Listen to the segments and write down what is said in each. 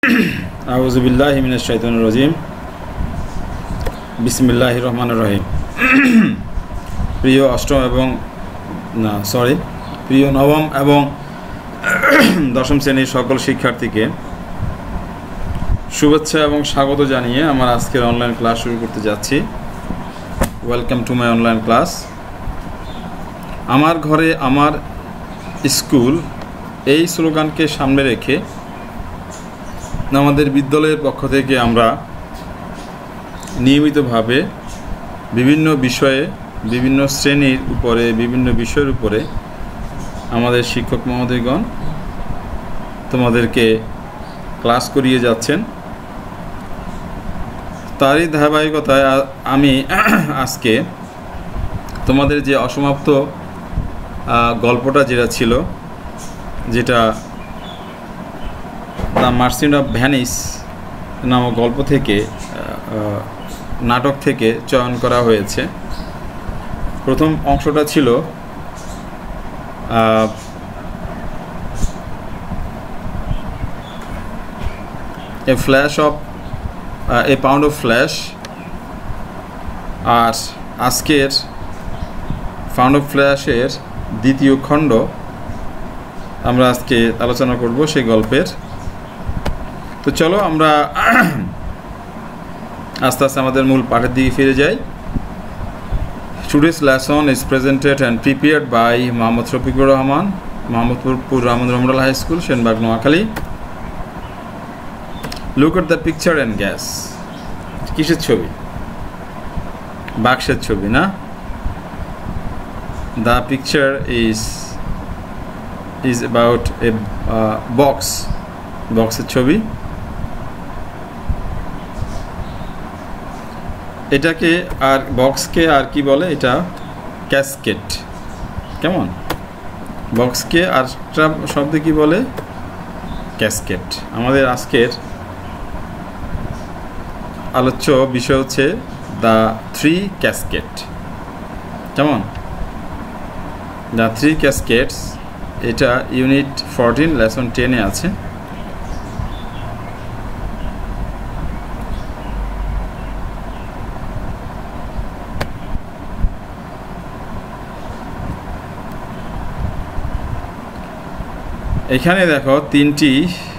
আউযু বিল্লাহি মিনাশ শাইতানির রাজিম। বিসমিল্লাহির রহমানির রহিম। প্রিয় নবম এবং দশম শ্রেণীর সকল শিক্ষার্থীকে শুভেচ্ছা এবং স্বাগত জানিয়ে আমার আজকের অনলাইন ক্লাস শুরু করতে যাচ্ছি। Welcome to my online class. আমার ঘরে আমার স্কুল, এই স্লোগানকে সামনে রেখে আমাদের বিদ্যালয়ের পক্ষ থেকে আমরা নিয়মিতভাবে বিভিন্ন বিষয়ে, বিভিন্ন শ্রেণীর উপরে, বিভিন্ন বিষয়ের উপরে আমাদের শিক্ষক মহোদয়গণ তোমাদেরকে ক্লাস করিয়ে যাচ্ছেন। তারই ধারাবাহিকতায় আমি আজকে তোমাদের যে অসমাপ্ত গল্পটা যেটা ছিল, যেটা দ্য মার্চেন্ট অফ ভেনিস নামক গল্প থেকে, নাটক থেকে চয়ন করা হয়েছে। প্রথম অংশটা ছিল এ পাউন্ড অফ ফ্ল্যাশ। আর আজকের পাউন্ড অফ ফ্ল্যাশের দ্বিতীয় খণ্ড আমরা আজকে আলোচনা করব সেই গল্পের। তো চলো আমরা আস্তে আস্তে আমাদের মূল পাঠের দিকে ফিরে যাই। Today's lesson is presented and prepared by Mohammad Shafiqur Rahman, Mohammadpur Rahman Ramdal High School, Shenbag, Noakhali. Look at the picture and guess. কিসের ছবি? বাক্সের ছবি না? The picture is about a বক্সের ছবি। এটাকে আর বক্সকে আর কি বলে? এটা ক্যাসকেট। কেমন? বক্সকে আর শব্দে কি বলে? ক্যাসকেট। আমাদের আজকের আলোচ্য বিষয় হচ্ছে দ্য থ্রি ক্যাসকেট। কেমন? দ্য থ্রি ক্যাসকেটস, এটা ইউনিট 14 লেসন 10-এ আছে। এখানে দেখো তিনটি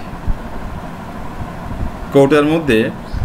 কৌটার মধ্যে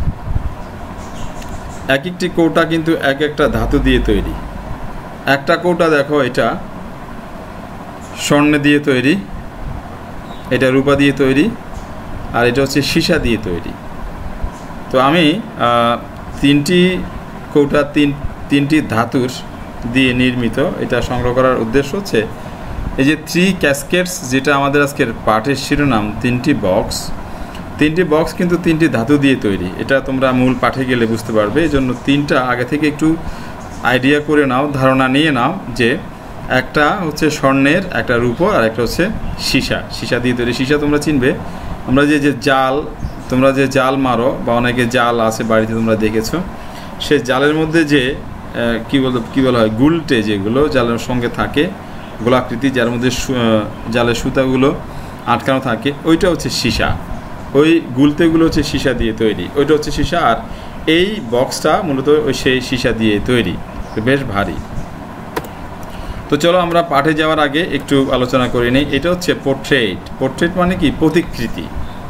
এক একটি কৌটা কিন্তু এক একটা ধাতু দিয়ে তৈরি। একটা কৌটা দেখো এটা স্বর্ণ দিয়ে তৈরি, এটা রূপা দিয়ে তৈরি, আর এটা হচ্ছে সীসা দিয়ে তৈরি। তো আমি তিনটি কৌটা তিনটি ধাতুর দিয়ে নির্মিত এটা সংগ্রহ করার উদ্দেশ্য হচ্ছে এই যে থ্রি ক্যাসকেটস, যেটা আমাদের আজকের পাঠের শিরোনাম। তিনটি বক্স কিন্তু তিনটি ধাতু দিয়ে তৈরি। এটা তোমরা মূল পাঠে গেলে বুঝতে পারবে। এই জন্য তিনটা আগে থেকে একটু আইডিয়া করে নাও, ধারণা নিয়ে নাও যে একটা হচ্ছে স্বর্ণের, একটা রূপো, আর একটা হচ্ছে সীসা দিয়ে তৈরি। সীসা তোমরা চিনবে, আমরা তোমরা যে জাল মারো, বা অনেকে জাল আছে বাড়িতে তোমরা দেখেছো, সে জালের মধ্যে যে কি বলা হয়, গুলটে, যেগুলো জালের সঙ্গে থাকে, গোলাকৃতি, যার মধ্যে জালের সুতাগুলো আটকানো থাকে, ওইটা হচ্ছে সীসা। ওই গুলতেগুলো হচ্ছে সীসা দিয়ে তৈরি, ওইটা হচ্ছে সীসা। আর এই বক্সটা মূলত সেই সীসা দিয়ে তৈরি, বেশ ভারী। তো চলো আমরা পাঠে যাওয়ার আগে একটু আলোচনা করে নিই। এটা হচ্ছে পোর্ট্রেট মানে কি? প্রতিকৃতি।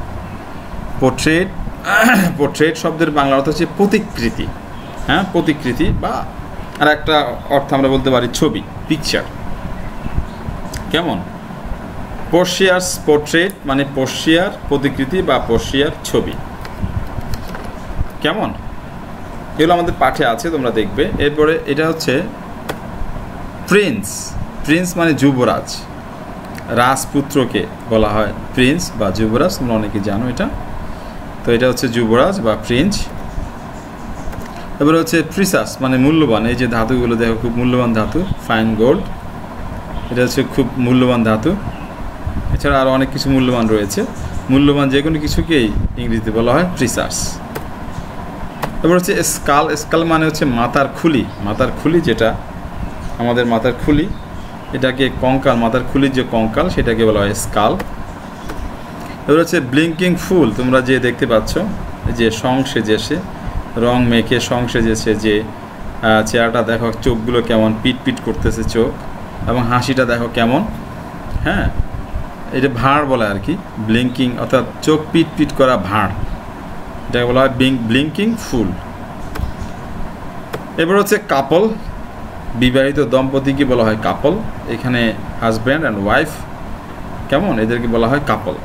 পোর্ট্রেট শব্দের বাংলা অর্থ হচ্ছে প্রতিকৃতি। হ্যাঁ, প্রতিকৃতি, বা আর একটা অর্থ আমরা বলতে পারি ছবি, পিকচার। কেমন? পোর্শিয়ার্স পোর্ট্রেট মানে পোর্শিয়ার প্রতিকৃতি বা পোর্শিয়ার ছবি। কেমন? এগুলো আমাদের পাঠে আছে, তোমরা দেখবে। এরপরে এটা হচ্ছে প্রিন্স মানে যুবরাজ। রাজপুত্রকে বলা হয় প্রিন্স বা যুবরাজ, তোমরা অনেকে জানো এটা। তো এটা হচ্ছে যুবরাজ বা প্রিন্স। এবারে হচ্ছে প্রিসাস মানে মূল্যবান। এই যে ধাতুগুলো দেখো, খুব মূল্যবান ধাতু, ফাইন গোল্ড, এটা হচ্ছে খুব মূল্যবান ধাতু। এছাড়া আরও অনেক কিছু মূল্যবান রয়েছে। মূল্যবান যে কোনো কিছুকেই ইংরেজিতে বলা হয় প্রিসাস। এবার হচ্ছে স্কাল মানে হচ্ছে মাথার খুলি, যেটা আমাদের মাথার খুলি, এটাকে কঙ্কাল, মাথার খুলির যে কঙ্কাল সেটাকে বলা হয় স্কাল। এবার হচ্ছে ব্লিঙ্কিং ফুল, তোমরা যে দেখতে পাচ্ছ যে সং সেজেছে, রং মেখে সং সেজেছে, যে চেহারাটা দেখো, চোখগুলো কেমন পিট পিট করতেছে চোখ, এবং হাসিটা দেখো কেমন। হ্যাঁ, এটা ভাঁড় বলে আর কি, ব্লিঙ্কিং অর্থাৎ চোখ পিট পিট করা ভাঁড়, এটাকে বলা হয় ব্লিঙ্কিং ফুল। এবার হচ্ছে কাপল, বিবাহিত দম্পতিকে বলা হয় কাপল। এখানে হাজব্যান্ড অ্যান্ড ওয়াইফ কেমন, এদেরকে বলা হয় কাপল।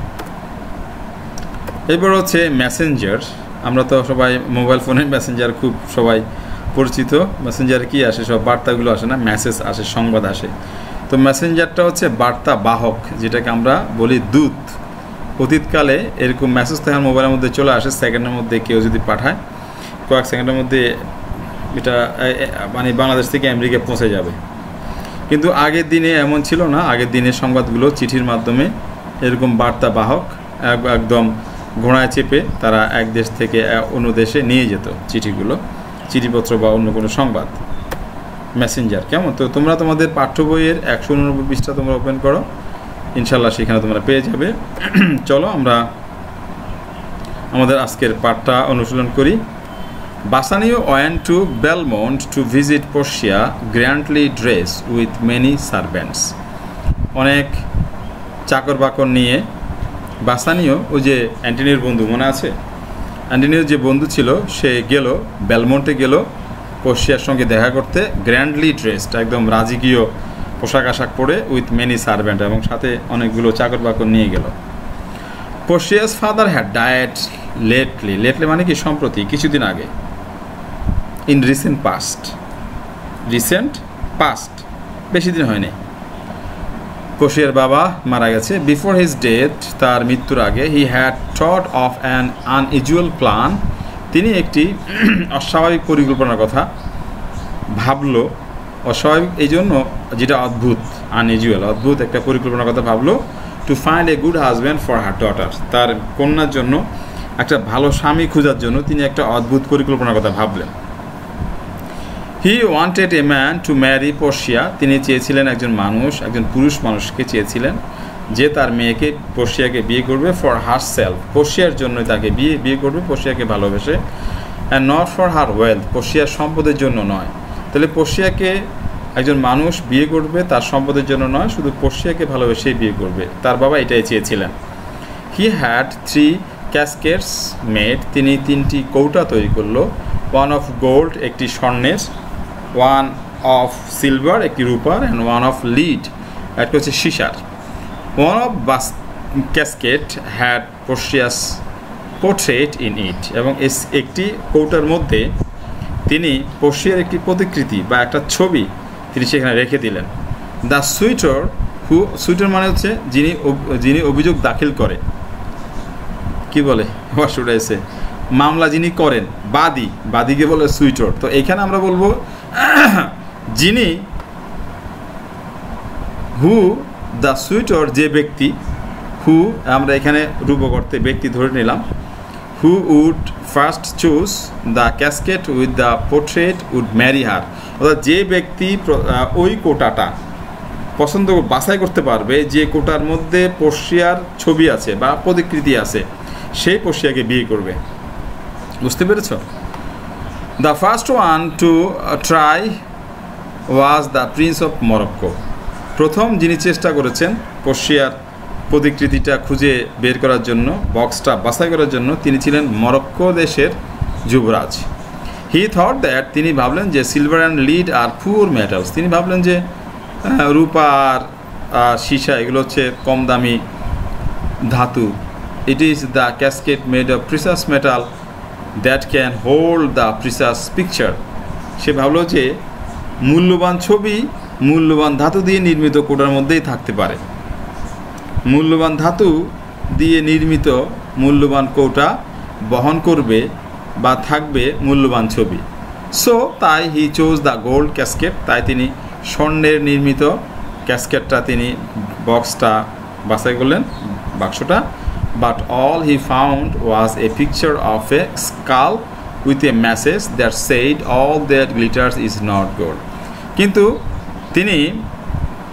এবার হচ্ছে মেসেঞ্জার, আমরা তো সবাই মোবাইল ফোনের মেসেঞ্জার খুব সবাই পরিচিত। মেসেঞ্জারে কি আসে, সব বার্তাগুলো আসে না, মেসেজ আসে, সংবাদ আসে। তো মেসেঞ্জারটা হচ্ছে বার্তা বাহক, যেটাকে আমরা বলি দূত। অতীতকালে এরকম মেসেজ তখন মোবাইলের মধ্যে চলে আসে, সেকেন্ডের মধ্যে কেউ যদি পাঠায়, কয়েক সেকেন্ডের মধ্যে এটা মানে বাংলাদেশ থেকে আমেরিকা পৌঁছে যাবে। কিন্তু আগের দিনে এমন ছিল না, আগের দিনের সংবাদগুলো চিঠির মাধ্যমে এরকম বার্তা বাহক একদম ঘোড়ায় চেপে তারা এক দেশ থেকে অন্য দেশে নিয়ে যেত চিঠিগুলো, চিঠিপত্র বা অন্য কোনো সংবাদ। মেসেঞ্জার কেমন, তো তোমরা তোমাদের পাঠ্য বইয়ের 189 পৃষ্ঠা তোমরা ওপেন করো, ইনশাল্লাহ সেখানে তোমরা পেয়ে যাবে। চলো আমরা আমাদের আজকের পাঠটা অনুশীলন করি। Bassanio went to Belmont to visit Portia, grandly dressed with many servants. অনেক চাকর বাকর নিয়ে বাসানিও, ওই যে অ্যান্টনিওর বন্ধু মনে আছে, অ্যান্টনিওর যে বন্ধু ছিল, সে গেল বেলমন্টে, গেল পর্শিয়ার সঙ্গে দেখা করতে, গ্র্যান্ডলি ড্রেসড, একদম রাজকীয় পোশাক আশাক পরে, উইথ মেনি সার্ভেন্ট, এবং সাথে অনেকগুলো চাকর বাকর নিয়ে গেল। Portia's father had died lately, lately মানে কি সম্প্রতি, কিছুদিন আগে, ইন রিসেন্ট পাস্ট, বেশি দিন হয়নি। পর্শিয়ার বাবা মারা গেছে। বিফোর হিজ ডেথ, তার মৃত্যুর আগে, he had thought of an unusual plan, তিনি একটি অস্বাভাবিক পরিকল্পনার কথা ভাবলো। অস্বাভাবিক এই জন্য যেটা অদ্ভুত, আনইউজুয়াল, অদ্ভুত একটা পরিকল্পনার কথা ভাবলো। To find a good husband for her daughter, তার কন্যার জন্য একটা ভালো স্বামী খোঁজার জন্য তিনি একটা অদ্ভুত পরিকল্পনার কথা ভাবলেন। He wanted a man to marry Portia, তিনি চেয়েছিলেন একজন পুরুষ মানুষকে চেয়েছিলেন যে তার মেয়েকে, পর্শিয়াকে বিয়ে করবে, ফর হার সেলফ, পর্শিয়ার জন্য তাকে বিয়ে করবে, পর্শিয়াকে ভালোবেসে, and not for her wealth, পর্শিয়ার সম্পদের জন্য নয়। তাহলে পর্শিয়াকে একজন মানুষ বিয়ে করবে তার সম্পদের জন্য নয়, শুধু পর্শিয়াকে ভালোবেসেই বিয়ে করবে, তার বাবা এটাই চেয়েছিলেন। হি হ্যাড 3 ক্যাসকেটস মেড, তিনি 3টি কৌটা তৈরি করলো। 1 অফ গোল্ড, একটি স্বর্ণের, 1 অফ সিলভার, একটি রূপার, অ্যান্ড 1 অফ লিড, একটা হচ্ছে সীসার। 1 of casket had Portia's portrait in it, এবং একটি কৌটার মধ্যে তিনি পর্শিয়ার একটি প্রতিকৃতি বা একটা ছবি তিনি সেখানে রেখে দিলেন। দ্য সুইটার সুইটার মানে হচ্ছে যিনি অভিযোগ দাখিল করে, কি বলে ওয়ার্ডটা এসে, মামলা যিনি করেন, বাদীকে বলে সুইটার। তো এখানে আমরা বলবো যিনি, দ্য সুইটার, যে ব্যক্তি, আমরা এখানে রূপকর্তে ব্যক্তি ধরে নিলাম, who would first choose the casket with the portrait would marry her, অর্থাৎ যে ব্যক্তি ওই কোটাটা পছন্দ বাছাই করতে পারবে, যে কোটার মধ্যে পর্শিয়ার ছবি আছে বা প্রতিকৃতি আছে, সেই পর্শিয়াকে বিয়ে করবে। বুঝতে পেরেছ? The first one to try was the prince of Morocco, প্রথম যিনি চেষ্টা করেছেন পর্শিয়ার প্রতিকৃতিটা খুঁজে বের করার জন্য, বক্সটা বাছাই করার জন্য, তিনি ছিলেন মরক্কো দেশের যুবরাজ। হি থট দ্যাট, তিনি ভাবলেন যে সিলভার অ্যান্ড লিড আর পুর মেটালস, তিনি ভাবলেন যে রূপা আর সীসা এগুলো হচ্ছে কম দামি ধাতু। It is the casket made of precious metal that can hold the precious picture, সে ভাবলো যে মূল্যবান ছবি মূল্যবান ধাতু দিয়ে নির্মিত কোটার মধ্যেই থাকতে পারে, মূল্যবান ধাতু দিয়ে নির্মিত মূল্যবান কৌটা বহন করবে বা থাকবে মূল্যবান ছবি। সো তাই he chose the gold casket, তাই তিনি স্বর্ণের নির্মিত ক্যাসকেটটা, তিনি বক্সটা বাছাই করলেন, বাক্সটা। But all he found was a picture of a skull with a message that said all that glitters is not gold, কিন্তু তিনি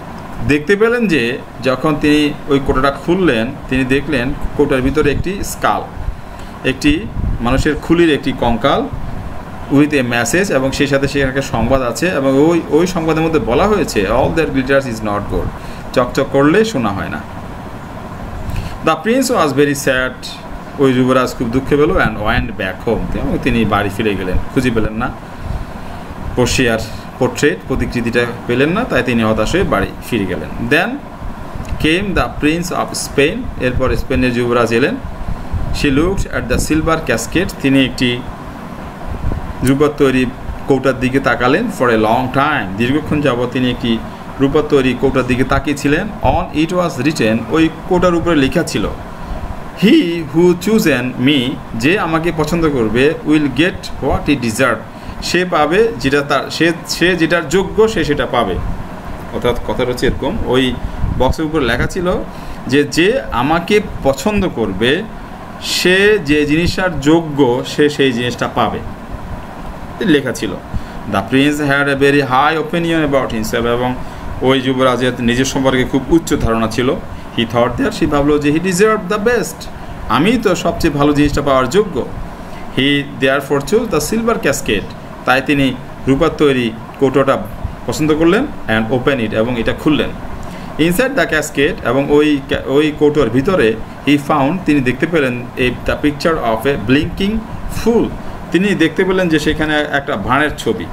দেখতে পেলেন যে যখন তিনি ওই কৌটাটা খুললেন, তিনি দেখলেন কৌটার ভিতরে একটি স্কাল, একটি মানুষের খুলির একটি কঙ্কাল উইথ এ মেসেজ, এবং সেই সাথে সেখানে সংবাদ আছে, এবং ওই সংবাদের মধ্যে বলা হয়েছে all that glitters is not gold, চকচক করলে শোনা হয় না। The prince was very sad, ওই যুবরাজ খুব দুঃখে পেল, অ্যান্ড ওয়েন্ট ব্যাক হোম, এবং তিনি বাড়ি ফিরে গেলেন, খুঁজে পেলেন না পোর্শিয়ার পোর্ট্রেট, প্রতিকৃতিটা পেলেন না, তাই তিনি হতাশ হয়ে বাড়ি ফিরে গেলেন। Then came the prince of Spain, এরপর স্পেনের যুবরাজ এলেন। She looked at the silver casket, তিনি একটি রূপার তৈরি কৌটার দিকে তাকালেন। ফর এ লং টাইম, দীর্ঘক্ষণ যাবৎ তিনি একটি রূপার তৈরি কৌটার দিকে তাকিয়েছিলেন। অন ইট ওয়াজ রিটেন, ওই কৌটার উপরে লেখা ছিল হি হু চুজেন মি, যে আমাকে পছন্দ করবে, will get what he deserve, সে পাবে যেটা তার, সে যেটার যোগ্য সে সেটা পাবে। অর্থাৎ কথাটা হচ্ছে এরকম, ওই বক্সের উপর লেখা ছিল যে আমাকে পছন্দ করবে সে যে জিনিসটার যোগ্য সে সেই জিনিসটা পাবে, লেখা ছিল। The prince had a very high opinion about himself, এবং ওই যুবরাজের নিজের সম্পর্কে খুব উচ্চ ধারণা ছিল। হি থট দ্যাট, সে ভাবলো যে হি ডিজার্ভ দ্য বেস্ট, আমি তো সবচেয়ে ভালো জিনিসটা পাওয়ার যোগ্য। He therefore choose the silver casket, তাই তিনি রূপার তৈরি কৌটোটা পছন্দ করলেন। অ্যান্ড ওপেন ইট, এবং এটা খুললেন। ইনসাইড দ্য ক্যাসকেট, এবং ওই কৌটোর ভিতরে হি ফাউন্ড, তিনি দেখতে পেলেন the picture of a blinking fool, তিনি দেখতে পেলেন যে সেখানে একটা ভাঁড়ের ছবি,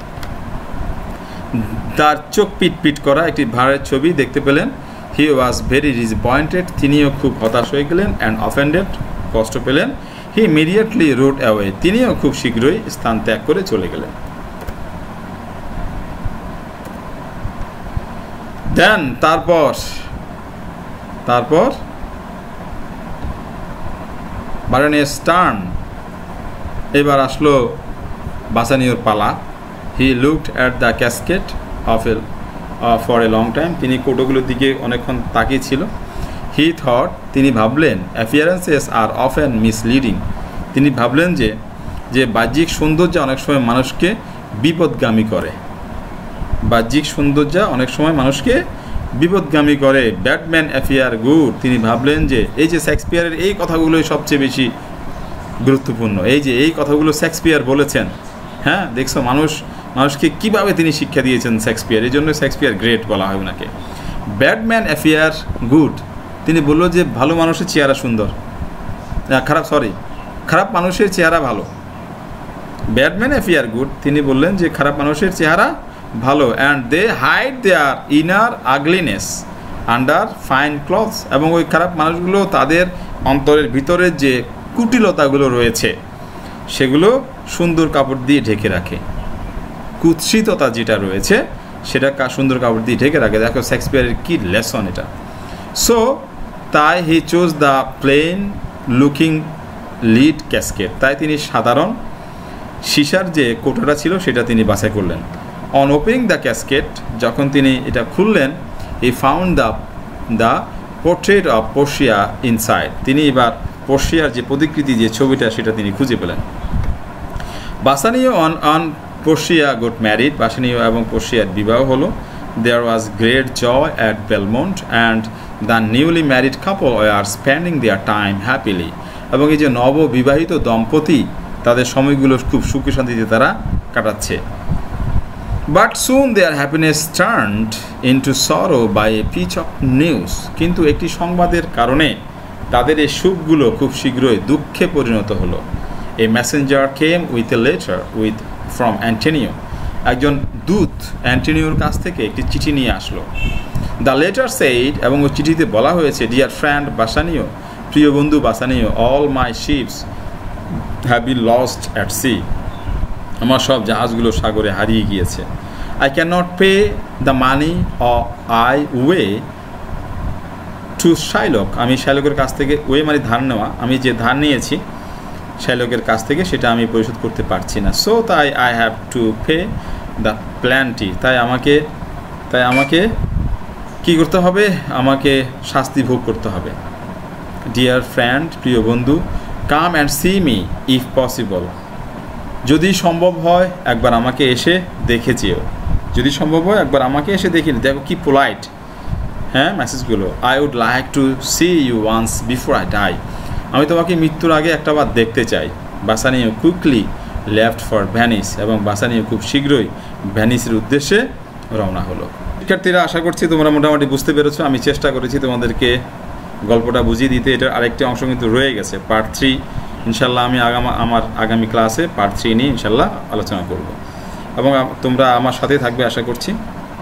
তার চোখ পিট করা একটি ভাঁড়ের ছবি দেখতে পেলেন। হি ওয়াজ ভেরি ডিসঅ্যাপয়েন্টেড, তিনিও খুব হতাশ হয়ে গেলেন। অ্যান্ড অফেন্ডেড, কষ্ট পেলেন। হি ইমিডিয়েটলি রোড অ্যাওয়ে, তিনিও খুব শীঘ্রই স্থান ত্যাগ করে চলে গেলেন। দেন তারপর বারানিয়াস টার্ন, এবার আসলো বাসানিওর পালা। He looked at the casket for a long time, তিনি কৌটোগুলোর দিকে অনেকক্ষণ তাকিয়েছিল। হি থট, তিনি ভাবলেন অ্যাপিয়ারেন্সেস আর অফেন মিসলিডিং, তিনি ভাবলেন যে বাহ্যিক সৌন্দর্য অনেক সময় মানুষকে বিপদগামী করে, বাহ্যিক সৌন্দর্য অনেক সময় মানুষকে বিপদগামী করে। ব্যাডম্যান অ্যাফিয়ার গুড, তিনি ভাবলেন যে এই যে শেক্সপিয়ারের এই কথাগুলোই সবচেয়ে বেশি গুরুত্বপূর্ণ, এই কথাগুলো শেক্সপিয়ার বলেছেন। হ্যাঁ, দেখছো মানুষকে কীভাবে তিনি শিক্ষা দিয়েছেন শেক্সপিয়ার, এই জন্য শেক্সপিয়ার গ্রেট বলা হয় ওনাকে। ব্যাডম্যান অ্যাফিয়ার গুড, তিনি বললো যে ভালো মানুষের চেহারা সুন্দর, খারাপ মানুষের চেহারা ভালো। ব্যাডম্যান অ্যাফিয়ার গুড, তিনি বললেন যে খারাপ মানুষের চেহারা ভালো। And they hide their inner ugliness under fine clothes, এবং ওই খারাপ মানুষগুলো তাদের অন্তরের ভিতরের যে কুটিলতাগুলো রয়েছে সেগুলো সুন্দর কাপড় দিয়ে ঢেকে রাখে, কুৎসিততা যেটা রয়েছে সেটা সুন্দর কাপড় দিয়ে ঢেকে রাখে। দেখো শেক্সপিয়ারের কী লেসন এটা। সো তাই he chose the plain looking lead casket, তাই তিনি সাধারণ সীসার যে কৌটোটা ছিল সেটা তিনি বাছাই করলেন। অন ওপেনিং দ্য ক্যাসকেট, যখন তিনি এটা খুললেন, he found the portrait of Portia inside, তিনি এবার পোর্শিয়ার যে প্রতিকৃতি যে ছবিটা সেটা তিনি খুঁজে পেলেন। Bassanio and Portia got married, বাসানিও এবং পোর্শিয়ার বিবাহ হলো। There was great joy at Belmont and the newly married couple are spending their time happily, এবং এই যে নববিবাহিত দম্পতি তাদের সময়গুলো খুব সুখে শান্তিতে তারা কাটাচ্ছে। But soon their happiness turned into sorrow by a piece of news, কিন্তু একটি সংবাদের কারণে তাদের এই সুখগুলো খুব শীঘ্রই দুঃখে পরিণত হলো। A messenger came with a letter from Antonio, একজন দূত অ্যান্টনিওর কাছ থেকে একটি চিঠি নিয়ে আসলো। দ্য লেটার সেইড, এবং ওই চিঠিতে বলা হয়েছে, ডিয়ার ফ্রেন্ড বাসানিও, প্রিয় বন্ধু Bassanio, all my ships have been lost at sea, আমার সব জাহাজগুলো সাগরে হারিয়ে গিয়েছে। I can not pay the money I owe to Shylock, আমি শাইলকের কাছ থেকে, ওয়ে মানে ধার নেওয়া, আমি যে ধার নিয়েছি শাইলকের কাছ থেকে সেটা আমি পরিশোধ করতে পারছি না। সো তাই I have to pay the penalty, তাই আমাকে কী করতে হবে, আমাকে শাস্তি ভোগ করতে হবে। ডিয়ার ফ্রেন্ড, প্রিয় বন্ধু, come and see me if possible, যদি সম্ভব হয় একবার আমাকে এসে দেখে যেও, যদি সম্ভব হয় একবার আমাকে এসে দেখে, দেখো কি পোলাইট, হ্যাঁ মেসেজগুলো, I would like to see you once before I die, আমি তোমাকে মৃত্যুর আগে একটাবার দেখতে চাই। Bassanio quickly left for Venice, এবং বাসানিও খুব শীঘ্রই ভ্যানিসের উদ্দেশ্যে রওনা হলো। শিক্ষার্থীরা, আশা করছি তোমরা মোটামুটি বুঝতে পেরেছো। আমি চেষ্টা করেছি তোমাদেরকে গল্পটা বুঝিয়ে দিতে। এটার আরেকটি অংশ কিন্তু রয়ে গেছে, পার্ট 3। ইনশাল্লাহ আমি আমার আগামী ক্লাসে পার্ট 3 নিয়ে ইনশাল্লাহ আলোচনা করব, এবং তোমরা আমার সাথেই থাকবে আশা করছি।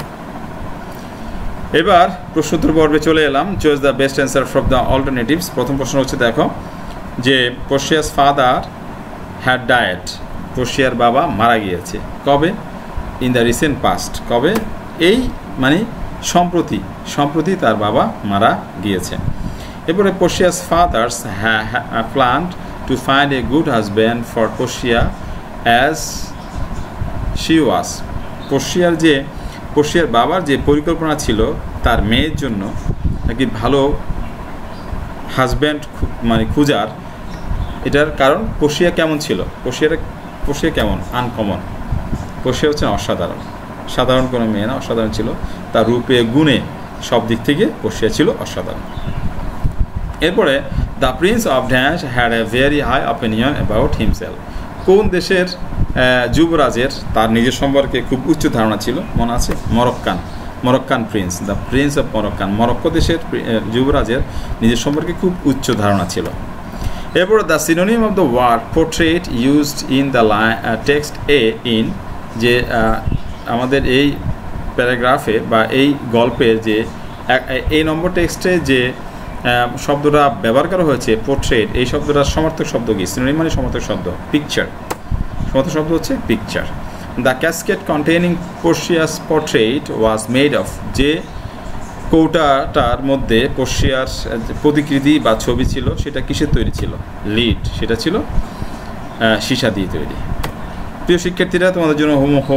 এবার প্রশ্নোত্তর পর্বে চলে এলাম। Choose the best answer from the alternatives. প্রথম প্রশ্ন হচ্ছে, দেখো যে পোর্শিয়াস ফাদার হ্যাড ডায়েট, পোর্শিয়ার বাবা মারা গিয়েছে। কবে? ইন দ্য রিসেন্ট পাস্ট, কবে? এই মানে সম্প্রতি তার বাবা মারা গিয়েছে। এরপরে Portia's father's planned to find a good husband for Portia as she was. পোর্শিয়ার বাবার যে পরিকল্পনা ছিল তার মেয়ের জন্য নাকি ভালো হাজব্যান্ড মানে খুঁজার, এটার কারণ পোর্শিয়া কেমন ছিল? পোর্শিয়া কেমন? আনকমন। পোর্শিয়া হচ্ছে অসাধারণ, সাধারণ কোনো মেয়ে না, অসাধারণ ছিল। তার রূপে গুণে সব দিক থেকে পোর্শিয়া ছিল অসাধারণ। এরপরে the prince of dash had a very high opinion about himself. কোন দেশের যুবরাজের তার নিজের সম্পর্কে খুব উচ্চ ধারণা ছিল? মনে আছে? Moroccan prince, the prince of Moroccan, Morocco দেশের যুবরাজের নিজের সম্পর্কে খুব উচ্চ ধারণা ছিল। এরপর the synonym of the word portrait used in the text এ ইন, যে আমাদের এই প্যারাগ্রাফে বা এই গল্পের যে এই নম্বর টেক্সটে যে শব্দটা ব্যবহার করা হয়েছে পোর্ট্রেট, এই শব্দটার সমর্থক শব্দ কি? সিনোনিম মানে সমর্থক শব্দ পিকচার, সমর্থক শব্দ হচ্ছে picture. The casket containing Portia's portrait was made of, যে কৌটাটার মধ্যে পোর্শিয়ার প্রতিকৃতি বা ছবি ছিল সেটা কিসের তৈরি ছিল? লিড, সেটা ছিল সীসা দিয়ে তৈরি। প্রিয় শিক্ষার্থীরা, তোমাদের জন্য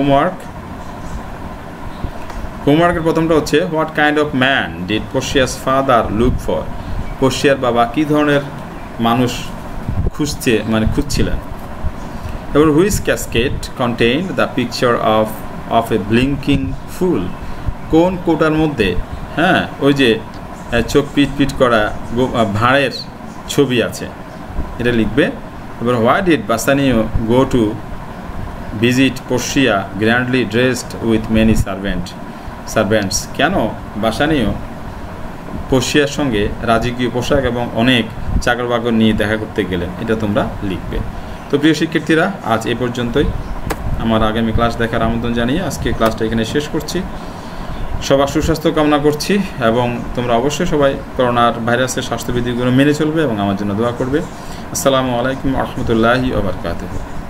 হোমওয়ার্কের প্রথমটা হচ্ছে, what kind of man did Portia's father look for? পোর্শিয়ার বাবা কী ধরনের মানুষ খুঁজছিলেন। এবার which casket contained the picture of a blinking fool? কোন কোটার মধ্যে ওই যে চোখ পিট করা ভাঁড়ের ছবি আছে, এটা লিখবে। এবার why did Bassanio go to visit Portia grandly dressed with many servants? কেন বাসানিও পোর্শিয়ার সঙ্গে রাজকীয় পোশাক এবং অনেক চাকর বাকর নিয়ে দেখা করতে গেলেন? এটা তোমরা লিখবে। তো প্রিয় শিক্ষার্থীরা, আজ এ পর্যন্তই। আমার আগামী ক্লাস দেখার আমন্ত্রণ জানিয়ে আজকে ক্লাসটা এখানে শেষ করছি। সবার সুস্বাস্থ্য কামনা করছি, এবং তোমরা অবশ্যই সবাই করোনার ভাইরাসের স্বাস্থ্যবিধিগুলো মেনে চলবে এবং আমার জন্য দোয়া করবে। আসসালামু আলাইকুম ওয়া রাহমাতুল্লাহি ওয়া বারাকাতুহু।